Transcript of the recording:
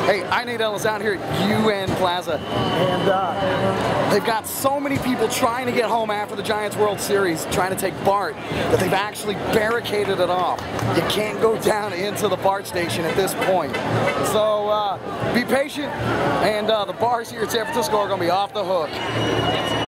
Hey, I Nate Ellis out here at UN Plaza, and they've got so many people trying to get home after the Giants World Series, trying to take BART, that they've actually barricaded it off. You can't go down into the BART station at this point. So be patient, and the bars here in San Francisco are going to be off the hook.